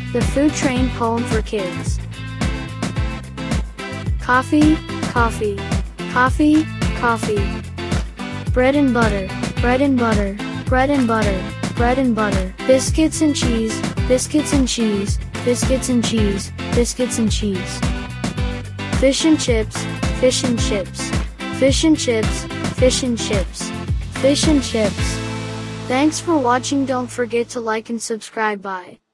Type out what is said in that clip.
The Food Train Poem for Kids. Coffee, coffee, coffee, coffee. Bread and butter, bread and butter, bread and butter, bread and butter. Biscuits and cheese, biscuits and cheese, biscuits and cheese, biscuits and cheese. Fish and chips, fish and chips, fish and chips, fish and chips, fish and chips. Thanks for watching. Don't forget to like and subscribe. Bye.